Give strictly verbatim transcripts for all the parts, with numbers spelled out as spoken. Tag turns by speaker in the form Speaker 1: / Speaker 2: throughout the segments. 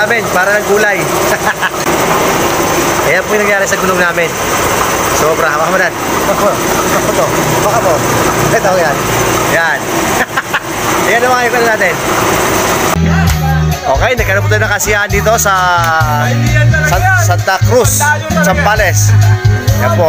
Speaker 1: namin, para ng gulay. Ayan po yung nangyari sa gulong namin. Sobra, hamak mo na. Baka mo, baka mo. Ito yan. Yan. Ayan naman kayo pala natin. Okay, nagkaroon po tayo ng kasiyahan dito sa San Santa Cruz, Zambales. Yan po.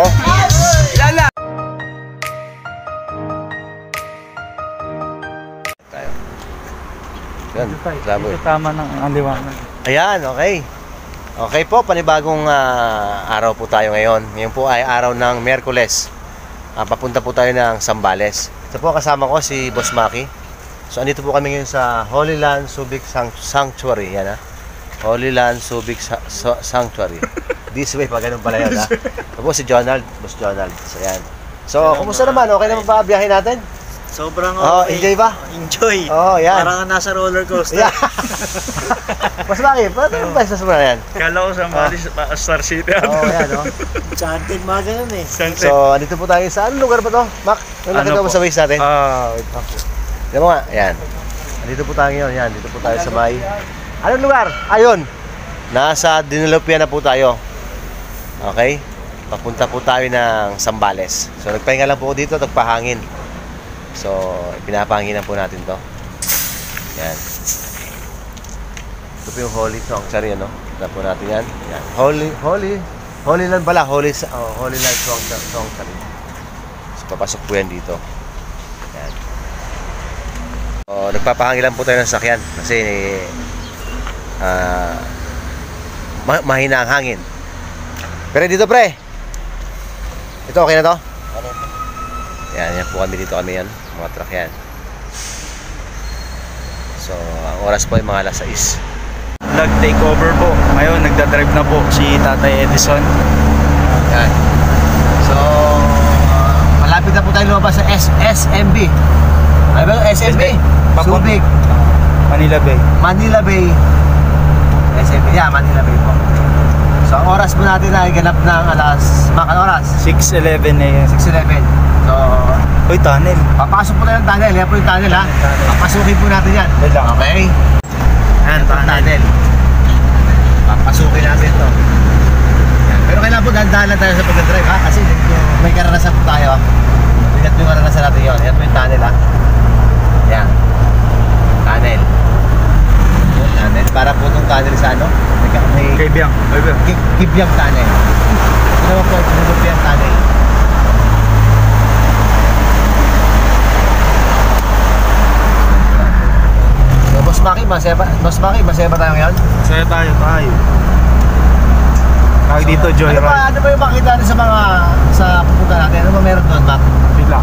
Speaker 1: Tayo. Yan,
Speaker 2: ito tama ng aliwanag.
Speaker 1: Ayan, okay. Okay po, panibagong uh, araw po tayo ngayon. Ngayon po ay araw ng Miyerkules. Uh, papunta po tayo ng Zambales. Ito po kasama ko si Boss Maki. So andito po kami ngayon sa Holy Land Subic Sanctuary. Yan ha. Holy Land Subic Sa Sa Sanctuary. This way pa, ganun pala yan ha. Ito po si Jonald, Boss Jonald. So yan. So, kumusta naman? Okay naman ba biyahe natin?
Speaker 2: Sobrang okay.
Speaker 1: Oh, enjoy ba?
Speaker 2: Enjoy.
Speaker 1: Oh, yan.
Speaker 2: Parang nasa roller coaster.
Speaker 1: Yeah. Mas bakit? Paano ba sa sobrang yan?
Speaker 2: Kala ko sa Malis, oh. Star City.
Speaker 1: Oh, yan, no?
Speaker 2: Enchanted, mga ganun eh.
Speaker 1: So, andito po tayo sa, anong lugar ba to? Mac, ano nakita mo sa waist natin?
Speaker 2: Ah, wait.
Speaker 1: Okay. Diyan mo nga, yan. Andito po tayo ngayon, yan. Dito po tayo sa may, anong lugar? Ayun. Nasa Dinilopia na po tayo. Okay? Papunta po tayo ng Zambales. So, nagpahinga lang po dito, nagpahangin. So, pinapahanginan po natin to. Yan. Ito po yung Holy Sanctuary, ano? Ito po natin yan. Yan. Holy, Holy, Holy Land pala. Holy, oh, Holy Land Sanctuary. So, papasok po yan dito. Yan. So, nagpapahangin lang po tayo ng sakyan. Kasi, uh, ma mahina ang hangin. Pero dito, pre. Ito, okay na to? Yan, yan po kami dito kami yan. Mga truck yan. So, ang oras po ay mga alas sais.
Speaker 2: Vlog takeover po. Ngayon, nagdadrive na po si Tatay Edison.
Speaker 1: Yan. So, uh, malapit na po tayo lumabas sa S M B. Ano ba yung S M B? Subic.
Speaker 2: Manila Bay.
Speaker 1: Manila Bay. S M B. Yeah, Manila Bay po. So, ang oras po natin ay ganap ng alas, makan oras?
Speaker 2: six eleven a m
Speaker 1: six eleven. So,
Speaker 2: uy, tunnel.
Speaker 1: papasok po tayo ng tunnel. Yan po yung tunnel ha. Papasukin po natin yan. Okay? Yan, tunnel. Papasukin natin to. Yan. Pero kailangan po dahan-dahan lang tayo sa pag-drive ha. Kasi may karanasan po tayo. Bigat yung karanasan natin yun. Yan po yung tunnel ha. Yan. Tunnel. Tunnel. Para po itong tunnel sa ano? May
Speaker 2: Kibyang.
Speaker 1: Kibyang tunnel. Ito naman po, Kibyang tunnel. So, Boss Maki, masaya ba? Boss Maki, masaya ba tayo ngayon?
Speaker 2: Masaya tayo, tayo. Tawag
Speaker 1: So,
Speaker 2: dito, Joyride.
Speaker 1: Ano ba, ano ba yung makita natin sa mga, sa pupunta natin? Ano ba meron doon, Mac?
Speaker 2: Bila.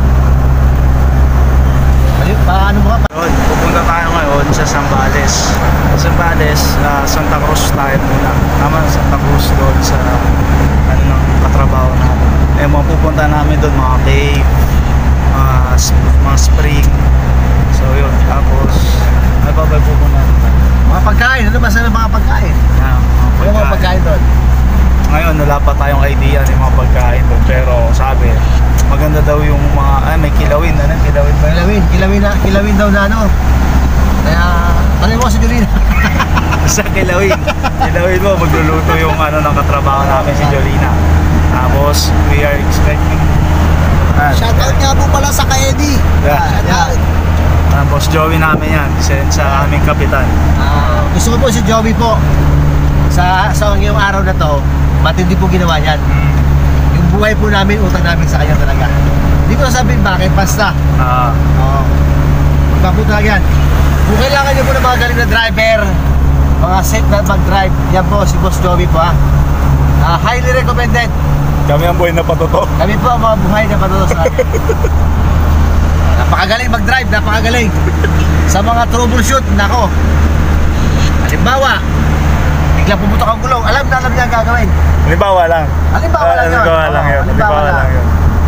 Speaker 1: Ano, paano mo ka?
Speaker 2: Yun, pupunta tayo ngayon sa Zambales. Sa Zambales, uh, Santa Cruz tayo muna. Tama, Santa Cruz doon sa ano ng katrabaho namin. Eh, mga pupunta namin doon, mga cave, uh, mga spring. So yun, tapos ano pa ba pupunta natin?
Speaker 1: Mga pagkain, ano ba sa mga pagkain?
Speaker 2: Yeah,
Speaker 1: Ano mga pagkain doon?
Speaker 2: Ngayon, wala pa tayong idea ng mga pagkain doon. Pero sabi, maganda daw yung mga, ay may kilawin, ano? Kilawin ba?
Speaker 1: Kilawin, kilawin na, kilawin daw na ano. Kaya, tanong mo si Jolina.
Speaker 2: Sa kilawin. Kilawin mo, magluluto yung ano ng katrabaho namin si Jolina. Tapos, we are expecting ah,
Speaker 3: Shoutout nga po pala sa Kaedi.
Speaker 2: Yeah.
Speaker 3: Shoutout.
Speaker 2: Tapos Joey namin yan, send sa aming kapitan.
Speaker 1: Uh, gusto ko po si Joey po. Sa, sa ngayong araw na to, matindi po ginawa yan.
Speaker 2: Mm.
Speaker 1: Yung buhay po namin, utang namin sa kanya talaga. Hindi ko sabihin bakit, basta.
Speaker 2: Ah,
Speaker 1: Oo. Magpapunta yan. Kung kailangan nyo po ng mga galing na driver, mga set na mag-drive, yan po si Boss Joey po ha. Uh, highly recommended.
Speaker 2: kami ang buhay na patuto.
Speaker 1: Kami po ang mga buhay na patutos natin. Napakagaling mag-drive, napakagaling. Sa mga troubleshoot, nako. Halimbawa, biglang pumutok ang gulong, alam na alam niya ang gagawin.
Speaker 2: Halimbawa lang.
Speaker 1: Halimbawa lang yun.
Speaker 2: Halimbawa lang yun. Halimbawa lang yun.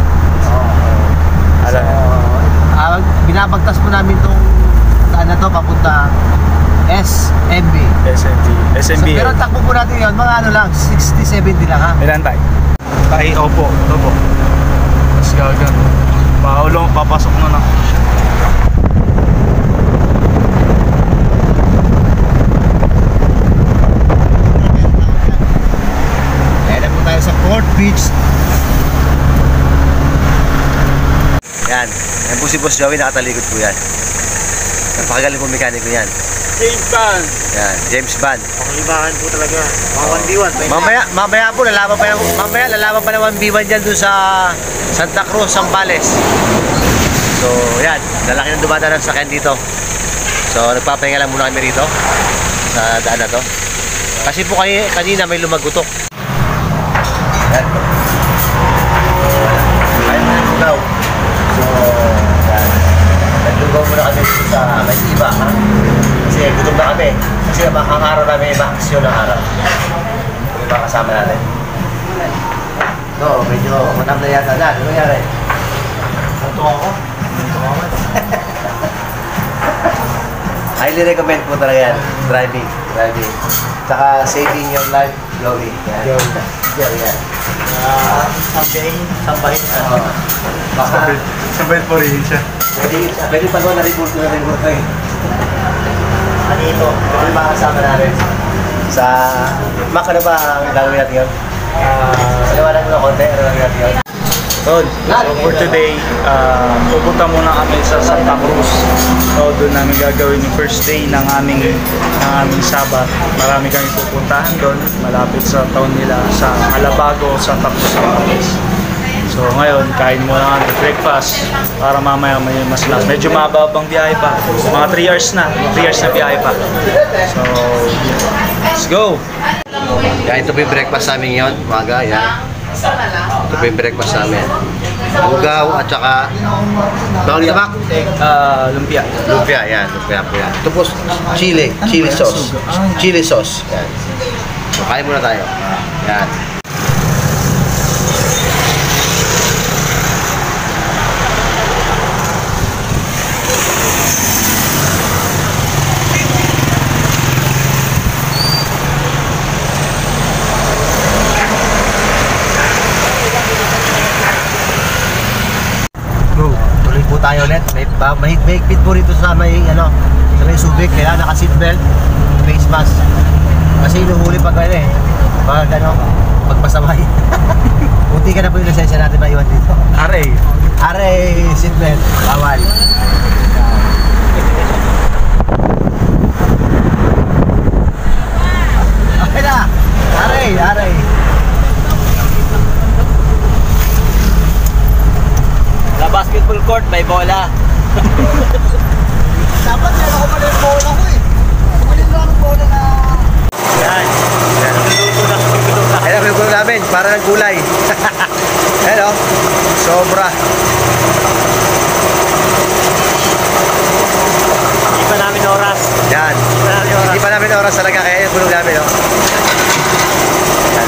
Speaker 1: So, uh, binabagtas po namin itong saan na to, papunta S M B.
Speaker 2: S M B. S M B.
Speaker 1: So, pero takbo po natin yun, mga ano lang, sixty seventy lang ha.
Speaker 2: Ilan tayo? Tayo, opo. Ito po. Mas gagan. Paulong, papasok na na.
Speaker 1: po si Boss Joey, nakatalikod po yan. Napakagaling po mekaniko yan.
Speaker 2: James Bond.
Speaker 1: Yan, James Bond.
Speaker 2: Panglibahan po talaga. Mga one v one.
Speaker 1: Mamaya, mamaya po, lalaban pa ng, mamaya, lalaban pa ng one v one dyan doon sa Santa Cruz, Zambales. So, yan, lalaki ng dumadaan ng sakyan dito. So, nagpapahinga lang muna kami rito sa daan na to. Kasi po kayo, kanina may lumagutok. Yan. Kaya mo yung lugaw. So, yan. Naglugaw muna kami dito sa may iba, ha? Kasi gutom na kami. Kasi ang araw namin, iba-aksyon ng araw. Kung iba kasama natin. So, medyo matam na yata na. Ano nangyari? Santo ako? Santo ako? Highly recommend po talaga yan. Driving. Driving. Tsaka saving your life, Joey. Yan. Joey. Yan.
Speaker 3: Ah, sambahin, sambahin.
Speaker 1: Oo. Baka,
Speaker 2: Sabay po rin siya.
Speaker 1: pwede, pwede pa doon na-report ko na-report ko eh.
Speaker 3: Ano ito?
Speaker 1: Ito yung mga kasama natin. Sa... Mac, ano ba ang gagawin natin yun?
Speaker 2: Uh,
Speaker 1: Paliwanag mo na konti, ano gagawin natin yun?
Speaker 2: So for today, uh, pupunta muna kami sa Santa Cruz. So doon namin gagawin yung first day ng aming, ng aming Sabat. Marami kami pupuntahan doon, malapit sa town nila, sa Alabago, Santa Cruz, Zambales. So ngayon, kain muna kami breakfast para mamaya may mas last. Medyo mababang biyahe pa. Mga three hours na. three hours na biyahe pa. So, let's go!
Speaker 1: Yan, ito po yung breakfast namin yun, umaga, yan. Ito po yung breakfast namin. Ugaw at saka... Bawang tabak?
Speaker 2: Uh, lumpia.
Speaker 1: Lumpia, yan. Lumpia po yan. Ito po, chili. Chili sauce. Chili sauce. Yan. So, kain muna tayo. Yan. Tuloy po tayo ulit. May mahig mahigpit po rito sa may ano, sa may Subic, kaya naka seatbelt, face mask. Kasi inuhuli pag ano eh, pag ano, pagpasamay. Puti ka na po yung lisensya natin maiwan dito.
Speaker 2: Aray!
Speaker 1: Are, seatbelt, bawal. Okay na. Are, are.
Speaker 2: La basketball court, may bola.
Speaker 3: Dapat yan ako pala yung bola ko eh. Kumalin lang ang bola na...
Speaker 1: Yan. Yan. Ayan ang gulo namin, para ng gulay. Ayan o. Sobra.
Speaker 2: Hindi pa namin oras.
Speaker 1: Yan. Hindi pa namin oras talaga, kaya yung gulong namin o. Yan.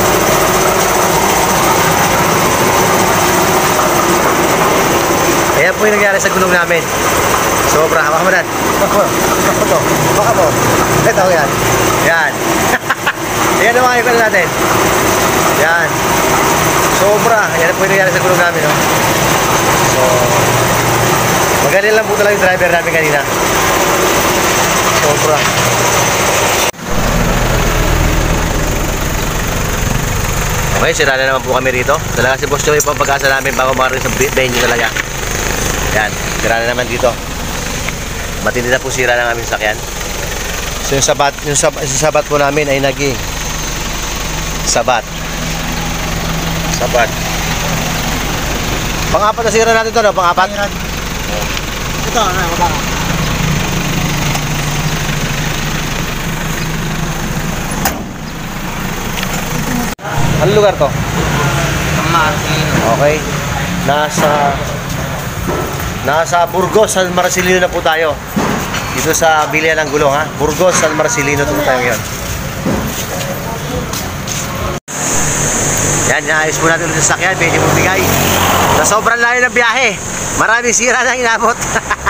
Speaker 1: Ayan po yung nangyari sa gulong namin. Sobra. Hamak mo na. Baka mo. Baka mo. Baka mo. Ito yan. Yan. Ayan ang mga ikon natin. Yan. Sobra. Ayan po yung nangyari sa gulong namin. No? So, magaling lang po talaga yung driver namin kanina. Sobra. Okay, sira na naman po kami rito. Talaga si Boss Joey po ang pag-asa namin bago makaroon sa venue talaga. Yan, sira na naman dito. Matindi na po sira ng aming sakyan. So yung sabat, yung sabat, yung sabat po namin ay naging sabat. Sabat. Pang-apat na sira natin ito, no? Pang-apat?
Speaker 3: Ito, ano, baka.
Speaker 1: Anong lugar to?
Speaker 2: Marcelino.
Speaker 1: Okay. Nasa Nasa Burgos, San Marcelino na po tayo. Dito sa bilihan ng gulong, ha. Burgos, San Marcelino po tayo ngayon. Yan, naayos po natin ulit sa sakyan. Medyo mabigay. Sa sobrang layo ng biyahe, maraming sira na inabot.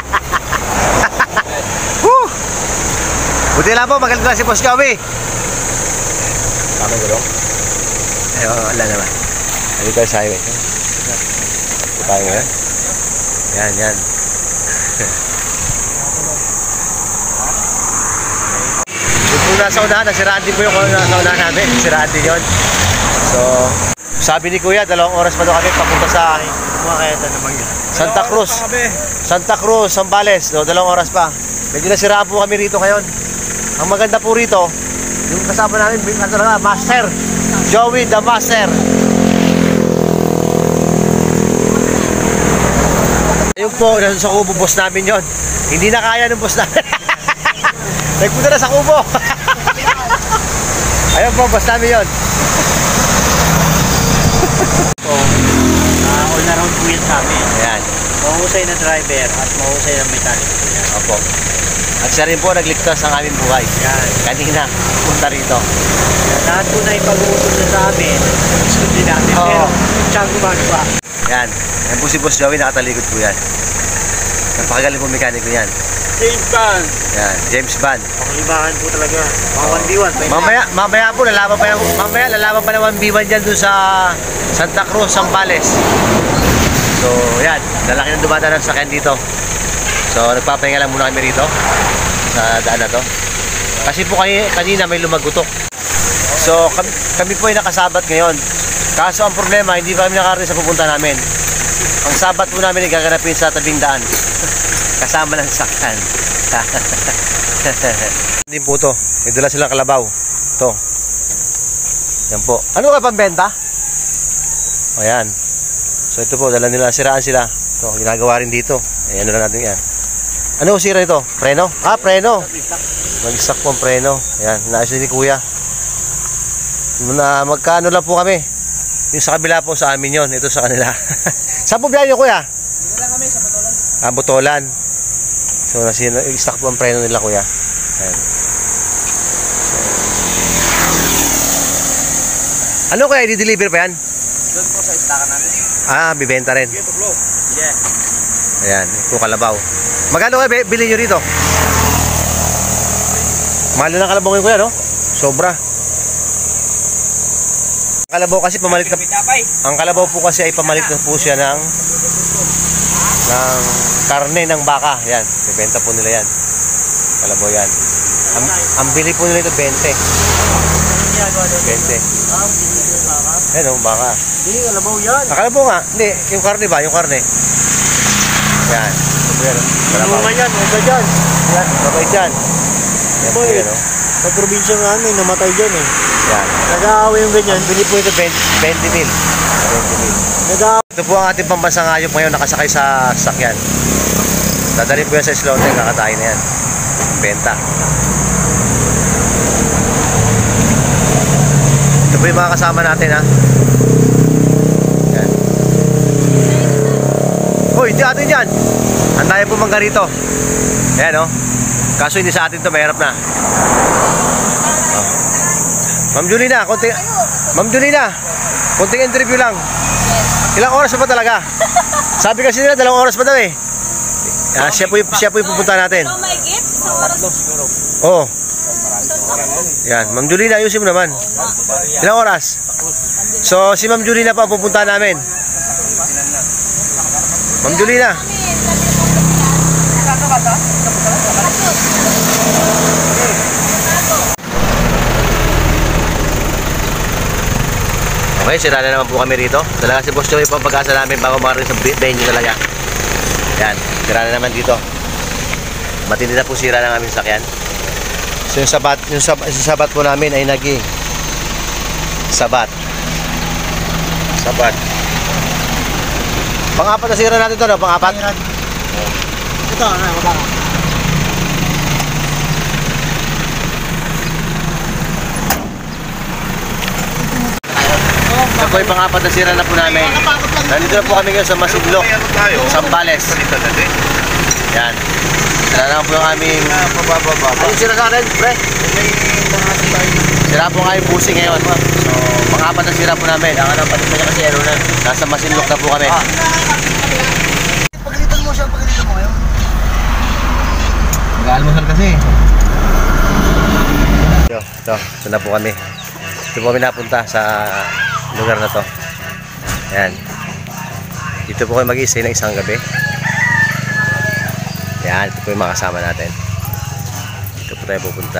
Speaker 1: Woo! Buti lang po, magaling lang si Boss Joey. Tama gulong? Ayun, wala naman. Dito tayo sa highway. Ito tayo ngayon. Yan, yan. Yung po nasa unahan, nasiraan din po yung nasa unahan namin. Nasiraan din yun. So, sabi ni Kuya, dalawang oras pa daw kami papunta sa
Speaker 3: Makakayatan naman yun.
Speaker 1: Santa Cruz. Santa Cruz, Zambales. So, dalawang oras pa. Medyo nasiraan po kami rito ngayon. Ang maganda po rito, yung kasama namin, ano na, Master. Joey the Master. Ayun po, nasa sa kubo, boss namin yon. Hindi na kaya ng boss namin. Nagpunta na sa kubo. Ayun po, boss namin yon.
Speaker 3: Uh, all around po yan sa amin.
Speaker 1: Ayan.
Speaker 3: Mahusay na driver at mahusay na mechanic. Yan.
Speaker 1: Opo. At siya rin po nagligtas ng aming buhay.
Speaker 3: Yan.
Speaker 1: Kanina, punta rito.
Speaker 3: Yan. Lahat po na ipag-uutog na sa amin, sundin natin.
Speaker 1: Oo.
Speaker 3: Pero, siyang gumagawa.
Speaker 1: Yan. Yan po si Boss Joey, nakatalikod po yan. Napakagaling po mekaniko yan.
Speaker 3: James Bond.
Speaker 1: Yan, James Bond.
Speaker 3: Panglimahan po talaga. Mga one v one.
Speaker 1: Mamaya, mamaya po, lalaban pa yung, mamaya, lalaban pa ng one v one dyan doon sa Santa Cruz, Zambales. So, yan. Lalaki ng dumadaan ng sakyan dito. So, nagpapahinga lang muna kami rito sa daan na to. Kasi po kayo, kanina may lumagutok. So, kami, kami po ay nakasabat ngayon. Kaso ang problema, hindi pa kami nakarating sa pupunta namin. Ang sabat po namin ay gaganapin sa tabing daan. Kasama ng sakyan. Hindi po to. May dala silang kalabaw. To. Yan po. Ano ka pambenta? O yan. So ito po, dala nila. Siraan sila. Ito, ginagawa rin dito. Ayan, ano na natin yan. Ano sira ito? Preno? Ah, preno. Mag-stock po ang preno. Ayan, naayos ni Kuya. Na, magkano lang po kami. Yung sa kabila po sa amin yon, ito sa kanila. Saan po biyahe nyo, Kuya?
Speaker 3: Dito lang kami sa Botolan.
Speaker 1: Ah, Botolan. So, nag-stock po ang preno nila, Kuya. Ayan. Ano kaya, i-deliver pa yan?
Speaker 3: Doon po sa istakan namin.
Speaker 1: Ah, bibenta rin.
Speaker 3: Yeah.
Speaker 1: Ayan, ito kalabaw. Magkano kayo bilhin nyo rito? Mahal na ng kalabaw ngayon, Kuya, no? Sobra. Ang kalabaw kasi pamalit ka, ang kalabaw po kasi ay pamalit na po siya ng ng karne ng baka. Yan, bibenta po nila yan. Kalabaw yan. Ang, ang bili po nila ito twenty. twenty. Yan o, baka.
Speaker 3: Hindi, kalabaw yan.
Speaker 1: Ang kalabaw nga, hindi, yung karne ba? Yung karne. Yan. Kalabaw.
Speaker 3: Bunga yan, huwag ka dyan.
Speaker 1: Yan, babay dyan. Yan po yan o.
Speaker 3: Sa probinsya nga namin, namatay dyan eh.
Speaker 1: Yan.
Speaker 3: Nag-aaway yung ganyan.
Speaker 1: Bili po ito twenty mil. twenty mil.
Speaker 3: Nag-aaway.
Speaker 1: Ito po ang ating pambansang hayop ngayon nakasakay sa sakyan. Dadalhin po yan sa slaughter, kakatayin na yan. Benta. Ito po yung mga kasama natin ha. Yan. Hoy, hindi atin yan. Antayin po mangga rito. Ayan o. Kaso hindi sa atin to, mahirap na. Oh. Ma'am Julina, konting Ma'am Julina, konting interview lang. Ilang oras pa ba talaga? Sabi kasi nila dalawang oras pa daw eh. Ah, siya po yung, siya po yung pupunta natin.
Speaker 4: Oh my God, sa oras.
Speaker 1: Oo. Yan, Ma'am Julina, ayusin mo naman. Ilang oras? So, si Ma'am Julina pa ang pupunta namin. Ma'am Julina. Okay, sira na naman po kami rito. Talaga si Boss Joey pa ang pag-asa namin bago makarating sa venue talaga. Yan, sira na naman dito. Matindi na po sira ng aming sakyan. So yung sabat, yung sabat, yung sabat po namin ay naging sabat. Sabat. Pang-apat na sira natin to, no? Pang-apat?
Speaker 3: Ito, ano, baka.
Speaker 1: Ito po yung pang-apat na sira na po namin. Nandito na po kami ngayon sa Masinloc, Zambales. Yan. Sira na po yung aming... Ano sira sa akin, pre? Sira po nga yung pusi ngayon. So, pang-apat na sira po namin. Ang ano, pati pa niya kasi ano na. Nasa Masinloc na po kami.
Speaker 3: Pagalitan mo siya, pagalitan mo ngayon.
Speaker 1: Mag-almusal kasi. Ito, ito. Ito na po kami. Ito po kami napunta sa lugar na to. Ayan. Dito po kayo mag-i-stay ng isang gabi. Ayan, ito po yung mga kasama natin. Dito po tayo pupunta.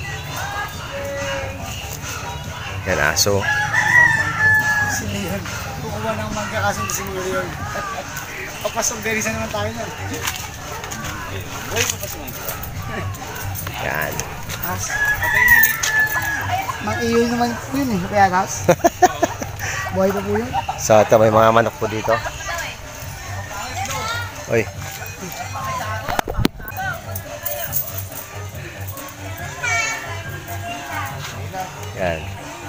Speaker 1: Yan, aso.
Speaker 3: kumuha ng mangga kasi siguro yun. Papasok berisa naman tayo na. Uy, papasok nga.
Speaker 1: Yan.
Speaker 3: As. Mang-iyo naman po yun eh. Kaya gas. Buhay pa po yun.
Speaker 1: So ito may mga manok po dito. Uy. Yan.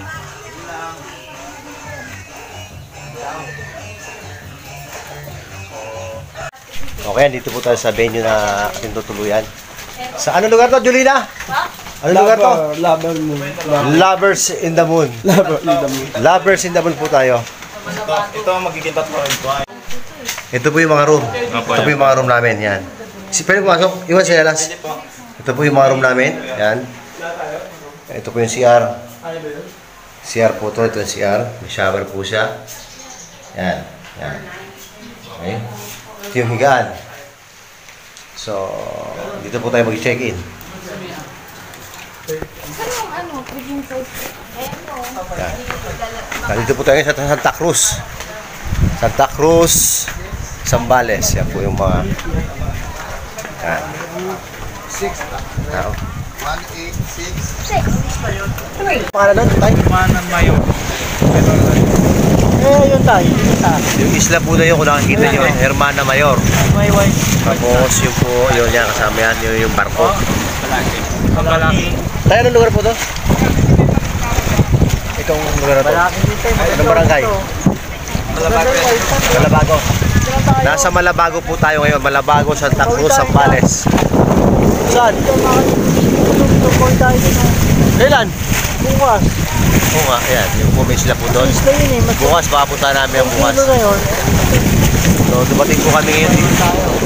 Speaker 1: Okay, dito po tayo sa venue na ating tutuluyan. Sa ano lugar to, Julina? Ano lugar to?
Speaker 3: Lover moon.
Speaker 1: Lovers in the Moon.
Speaker 3: Lover in the moon.
Speaker 1: Lovers in the Moon po tayo.
Speaker 2: Ito, ito ang magiging tatlo ito.
Speaker 1: Ito po yung mga room. Ito po yung mga room namin. Yan. Si pwede pumasok. Iwan si Elas. Ito po yung mga room namin. Yan. Ito po yung C R. C R po ito. Ito yung C R. May shower po siya. Yan. Yan. Okay. Ito yung higaan. So, dito po tayo mag-check-in. Yan. Nandito po tayo sa Santa Cruz. Santa Cruz, Zambales. Yan po yung mga... Yan. Yan.
Speaker 3: one eight six.
Speaker 1: Pangalan nun, tayo?
Speaker 2: Manan Mayo.
Speaker 3: Eh, yun tayo. Yun tayo.
Speaker 1: Yung isla po na yun, kung nakikita nyo, Hermana Mayor.
Speaker 3: May white.
Speaker 1: Tapos yung po, yun yan, kasama yan, yun yung barko.
Speaker 2: Pagkalaki.
Speaker 1: Tayo, anong lugar po to? Itong lugar na to?
Speaker 3: Malaki dito.
Speaker 1: Anong barangay? Malabago. Nasa Malabago po tayo ngayon. Malabago, Santa Cruz, Zambales. Saan? Kailan?
Speaker 3: Bukas.
Speaker 1: Oo nga, ayan. Yung po may sila po doon.
Speaker 3: Isla yun eh. Mas
Speaker 1: Bukas, baka punta namin ang bukas.
Speaker 3: kilo na yun.
Speaker 1: So, dumating po kami ngayon dito.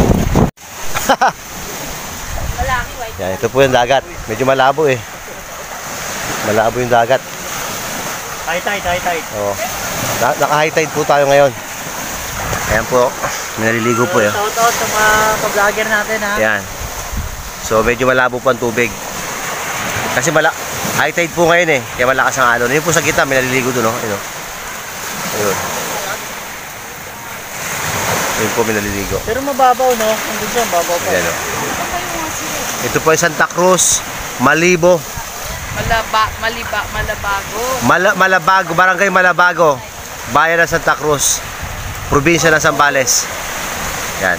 Speaker 1: Yan, ito po yung dagat. Medyo malabo eh. Malabo yung dagat.
Speaker 3: Tight, tight, tight, tight.
Speaker 1: Oo. Na Naka-high tide po tayo ngayon. Ayan po. May naliligo po yun.
Speaker 3: Shout out sa mga ka-vlogger natin ha.
Speaker 1: Ayan. So, medyo malabo po ang tubig. Kasi mala high tide po ngayon eh. Kaya malakas ang alon. Yun po sa gitna, may naliligo doon. Oh. Ayun. Ayun. Ayun po, may naliligo.
Speaker 3: Pero mababaw no? Nandun siya, mababaw pa.
Speaker 1: Ayan o. Ito po ay Santa Cruz, Malibo.
Speaker 4: Malaba, maliba, malabago.
Speaker 1: Mal Malabago, Barangay Malabago. Bayan ng Santa Cruz. Probinsya ng Zambales. Yan.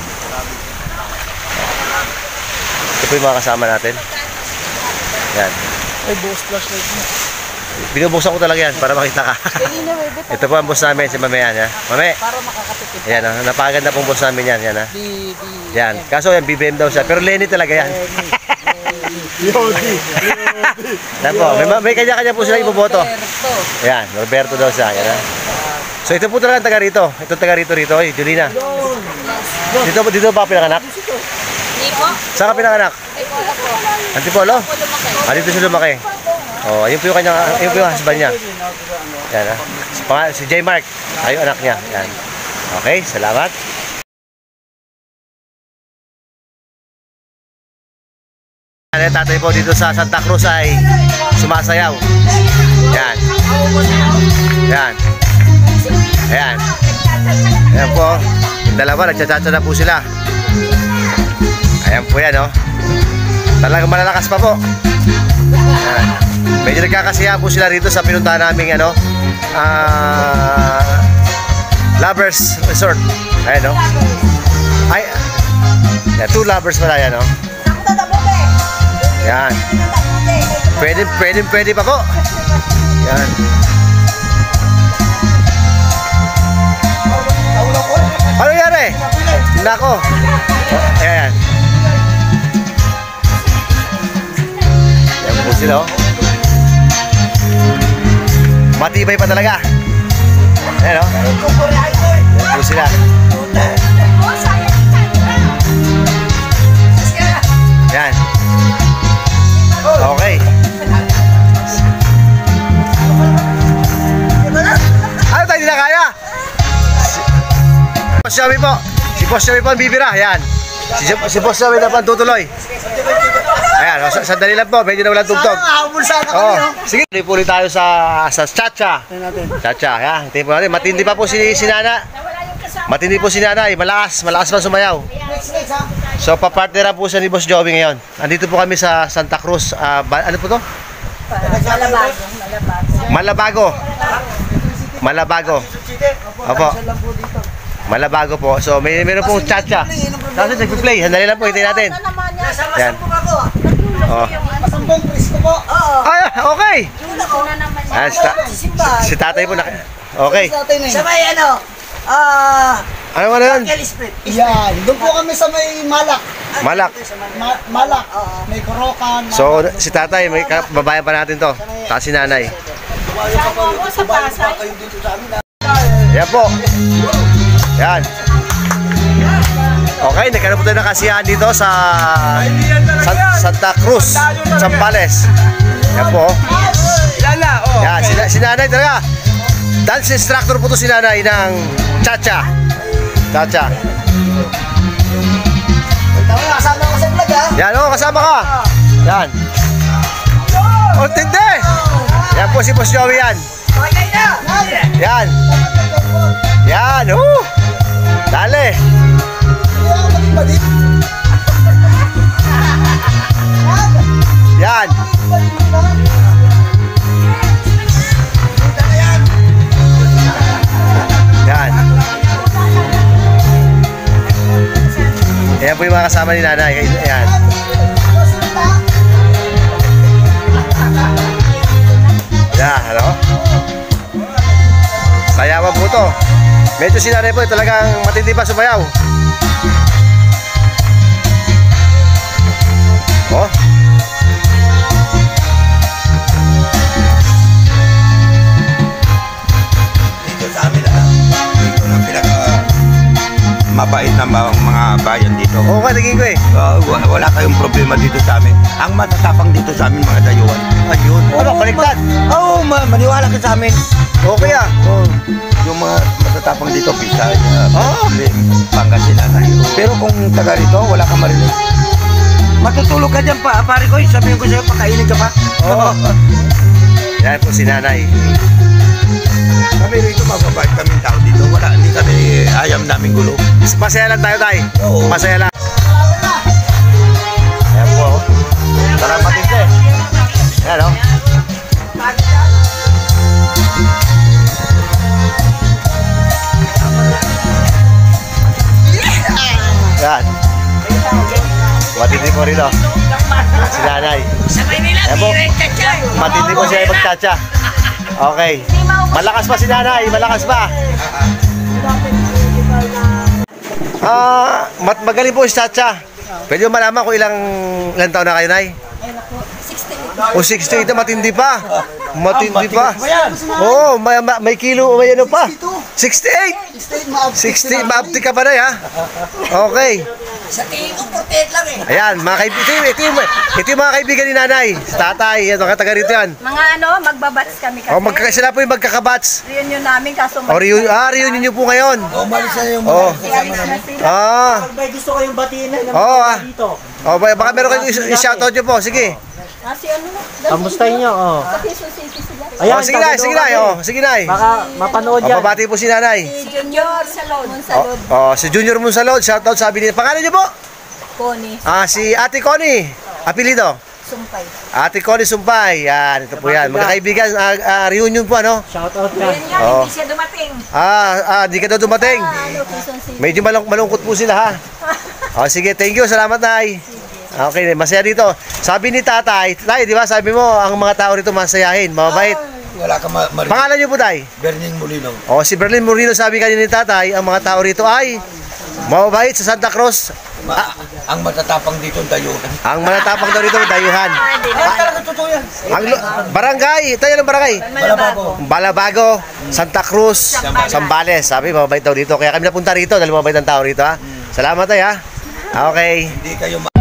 Speaker 1: Ito po yung mga kasama natin. Yan.
Speaker 3: Ay, bukas flashlight mo.
Speaker 1: Binubuksan ko talaga yan para makita ka. Ito po ang boss namin, si Mame yan. Ha? Mame.
Speaker 3: Para makakatipid.
Speaker 1: Ayan, oh, napaganda pong boss namin yan. Yan, ha?
Speaker 3: Di, di.
Speaker 1: Yan. Kaso yan, B B M daw siya. Pero Lenny talaga yan.
Speaker 3: Yodi.
Speaker 1: Yan po, may, may kanya-kanya po sila iboboto. Ayan, Roberto daw siya. Yan, ha? So ito po talaga ang taga rito. Ito taga rito rito. Ay, Julina. Dito, dito ba pinanganak?
Speaker 4: Nico?
Speaker 1: Saan ka pinanganak?
Speaker 4: Ay, wala po.
Speaker 1: Antipolo?
Speaker 4: Ako lumaki.
Speaker 1: Ah, dito siya lumaki. Oh, ayun po yung kanyang, ayun po yung husband niya. Yan, ha? Si, pang- si J. Mark. Ayun, anak niya. Yan. Okay, salamat. Yan, yung tatay po dito sa Santa Cruz ay sumasayaw. Yan. Yan. Ayan. Ayan po. Yung dalawa, nagtsatsa na po sila. Ayan po yan, oh. Talagang malalakas pa po. Ayan. Medyo nagkakasiya po sila rito sa pinuntahan naming ano, ah, Lovers Resort. Ayan, oh. Ay, yan, two lovers pala yan, oh. Yan. Pwede, pwede, pwede pa po. Yan. Ano nangyari? Nako. Oh, ayan. Yan po sila, oh. Matibay pa talaga. Ayan, oh. Yan po sila. Yan. Okay. Ano tayo, hindi na kaya? Si Boss Joey po. Si Boss Joey po ang bibira. Yan. Si, si Boss Joey na po ang tutuloy. Ayan, o, sa- sandali lang po, medyo na walang tugtog.
Speaker 3: Habol sana
Speaker 1: Oh, sige, tuloy tayo sa sa Chacha. Chacha, ya. Tingnan po natin, matindi pa po si si Nana. Matindi po si Nanay, malakas, malakas pa sumayaw.
Speaker 3: Next, next ha.
Speaker 1: So papartneran po siya ni Boss Joey ngayon. Andito po kami sa Santa Cruz, ah, ba- ano po to? Malabago. Malabago. Opo. Malabago po. So may meron pong Chacha. Tapos nagpi-play, sandali lang po, hintayin natin. Yan. Oh.
Speaker 3: Masambong presko po. Oo.
Speaker 1: Ay, okay. Ah, si, ta- si tatay po na. Okay.
Speaker 3: Sa may ano, ah,
Speaker 1: Ano ano yun?
Speaker 3: yan. Doon po kami sa may Malak.
Speaker 1: Malak.
Speaker 3: Ma- Malak. May Korokan.
Speaker 1: So si tatay, may ka- babayan pa natin to. Tapos si nanay. Yan po. Yan. Okay, nagkaroon po tayo ng kasiyahan dito sa San- Santa Cruz, Zambales. Yan po. Yan, si, si nanay talaga. Dance instructor po to si nanay ng Chacha. Chacha.
Speaker 3: Kasama ko sa vlog ha.
Speaker 1: Yan o, kasama ka. Yan. O, tindi. Yan po si Boss Joey yan. Yan. Yan, uh. Dali. Yan. Yan. Ayan po yung mga kasama ni nanay. Ayan. Yan, ano? Sayawan po to. Medyo si nanay po talagang matindi pa sumayaw. Oh.
Speaker 5: Dito sa amin ah, dito na pinaka mabait na mga, mga bayan dito.
Speaker 1: Oo ka, naging ko eh.
Speaker 5: Uh, wa- wala kayong problema dito sa amin. Ang matatapang dito sa amin mga dayuhan.
Speaker 1: Ayun. Ano, baliktad.
Speaker 5: Oo, oh, ma maniwala ka sa amin.
Speaker 1: Okay ah.
Speaker 5: Oh, yung mga matatapang dito, Bisaya,
Speaker 1: Ah.
Speaker 5: Muslim, Pangasinan. Pero kung taga rito, wala kang marinig. Matutulog ka dyan pa, pare ko, sabihin ko sa'yo, pakainin ka pa.
Speaker 1: Oo. Yan po si nanay.
Speaker 5: Kami rito, mababait kami tao dito. Wala, hindi kami ayam namin gulo.
Speaker 1: Masaya lang tayo tay.
Speaker 5: Oo.
Speaker 1: Masaya lang. Ayan po. oh. Tara matindi. Ayan o. Yan. Matindi po rito. Si nanay. Ayan po. Matindi po siya magchacha. Okay. Malakas pa si nanay. Malakas pa. Ah, mat magaling po si Chacha. Pwede mo malaman kung ilang ilang taon na kayo, Nay? O sixty-eight na matindi pa. Matindi pa. Oo, may, may kilo, may ano pa. sixty-eight. sixty, maabti ka pa na, ha? Okay.
Speaker 3: Sa tingin ko, forty-eight lang eh.
Speaker 1: Ayan, mga kaibigan, ito, ito, yung, ito yung mga kaibigan ni nanay. Si tatay, yan, mga taga rito yan.
Speaker 4: Mga ano, magbabats kami kasi.
Speaker 1: O, magka, sila po yung magkakabats.
Speaker 4: Reunion namin kaso
Speaker 1: O, reunion, ah, reunion nyo po ngayon.
Speaker 5: O, malis na yung
Speaker 1: Oh. Ah.
Speaker 3: May gusto kayong batiin na
Speaker 1: Oo, ah.
Speaker 3: dito.
Speaker 1: O, baka baka meron kayong is- i-shoutout nyo po, sige.
Speaker 4: Ah, si ano na?
Speaker 3: Kamustahin nyo, oh.
Speaker 4: Sa Quezon City sila.
Speaker 1: O, sige na, sige na, o, sige na.
Speaker 3: Baka mapanood
Speaker 1: O, babati po si nanay.
Speaker 4: Si Junior Salon.
Speaker 1: O,
Speaker 4: Salon.
Speaker 1: o, si Junior Monsalod, shoutout sabi niya. Pangalan niyo po?
Speaker 4: Connie.
Speaker 1: Ah, si Ate Connie. Apelido?
Speaker 4: Sumpay.
Speaker 1: Ate Connie Sumpay. Yan, ito po yan. Magkakaibigan, ah, ah, reunion po, ano?
Speaker 3: shoutout ka.
Speaker 4: Yan yan,
Speaker 1: Oo.
Speaker 4: hindi siya dumating.
Speaker 1: Ah, ah, di ka daw dumating.
Speaker 4: Ah, ano, Quezon City.
Speaker 1: Medyo malung malungkot po sila, ha? O, sige, thank you. Salamat, Nay. Okay, masaya dito. Sabi ni Tatay, Tay, di ba, sabi mo, ang mga tao rito masayahin, mababait.
Speaker 5: Wala kang ma marinig.
Speaker 1: Pangalan niyo po, Tay?
Speaker 5: Berning Molino.
Speaker 1: O, si Berlin Moreno, sabi kanina ni Tatay, ang mga tao rito ay mababait sa Santa Cruz.
Speaker 5: Ma ang matatapang dito dayuhan.
Speaker 1: Ang manatapang daw rito, dayuhan.
Speaker 5: Talaga totoo yan.
Speaker 1: Ang lu- barangay, tayo ng barangay.
Speaker 5: Balabago.
Speaker 1: Balabago, Santa Cruz, Zambales. Sabi, mababait daw dito. Kaya kami napunta rito dahil mababait ang tao rito, ha. Salamat tayo, ha. Okay.
Speaker 5: Hindi kayo ma